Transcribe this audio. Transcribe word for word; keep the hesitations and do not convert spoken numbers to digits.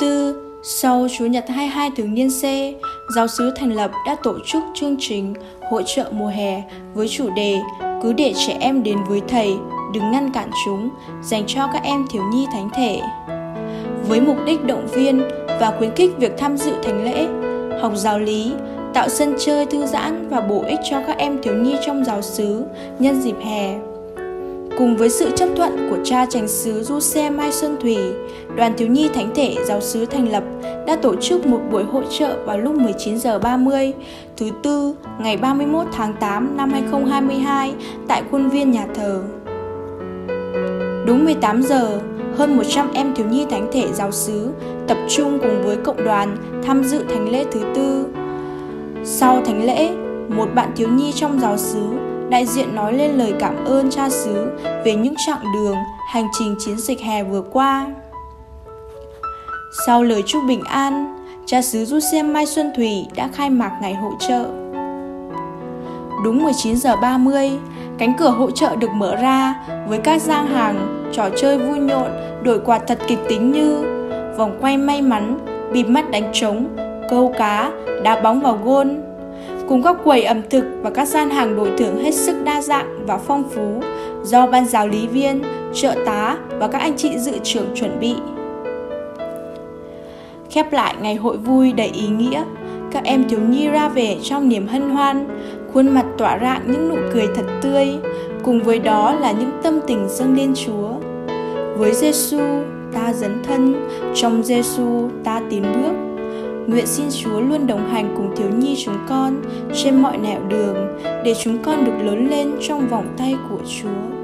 tư, sau Chủ nhật hai mươi hai thường niên C, giáo xứ thành lập đã tổ chức chương trình hội chợ mùa hè với chủ đề Cứ để trẻ em đến với thầy, đừng ngăn cản chúng, dành cho các em thiếu nhi thánh thể. Với mục đích động viên và khuyến khích việc tham dự thánh lễ, học giáo lý, tạo sân chơi thư giãn và bổ ích cho các em thiếu nhi trong giáo xứ nhân dịp hè. Cùng với sự chấp thuận của cha chánh xứ Giuse Mai Xuân Thủy, Đoàn Thiếu nhi Thánh thể giáo xứ thành lập đã tổ chức một buổi hội chợ vào lúc mười chín giờ ba mươi thứ Tư ngày ba mươi mốt tháng tám năm hai nghìn không trăm hai mươi hai tại khuôn viên nhà thờ. Đúng mười tám giờ, hơn một trăm em thiếu nhi thánh thể giáo xứ tập trung cùng với cộng đoàn tham dự thánh lễ thứ tư. Sau thánh lễ, một bạn thiếu nhi trong giáo xứ đại diện nói lên lời cảm ơn cha xứ về những chặng đường, hành trình chiến dịch hè vừa qua. Sau lời chúc bình an, cha xứ Giuse Mai Xuân Thủy đã khai mạc ngày hội chợ. Đúng mười chín giờ ba mươi, cánh cửa hội chợ được mở ra với các gian hàng, trò chơi vui nhộn, đổi quà thật kịch tính như vòng quay may mắn, bịt mắt đánh trống, câu cá, đá bóng vào gôn, cùng các quầy ẩm thực và các gian hàng đổi thưởng hết sức đa dạng và phong phú do ban giáo lý viên, trợ tá và các anh chị dự trưởng chuẩn bị. Khép lại ngày hội vui đầy ý nghĩa, các em thiếu nhi ra về trong niềm hân hoan, khuôn mặt tỏa rạng những nụ cười thật tươi, cùng với đó là những tâm tình dâng lên Chúa. Với Giêsu ta dấn thân, trong Giêsu ta tiến bước. Nguyện xin Chúa luôn đồng hành cùng thiếu nhi chúng con trên mọi nẻo đường để chúng con được lớn lên trong vòng tay của Chúa.